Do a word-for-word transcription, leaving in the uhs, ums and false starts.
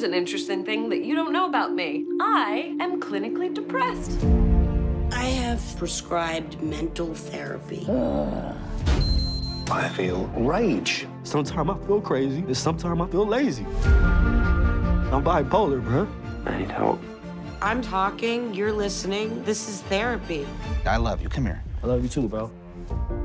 an interesting thing that you don't know about me. I am clinically depressed. I have prescribed mental therapy. I feel rage. Sometimes I feel crazy, and sometimes I feel lazy. I'm bipolar, bruh. I need help. I'm talking, you're listening. This is therapy. I love you. Come here. I love you too, bro.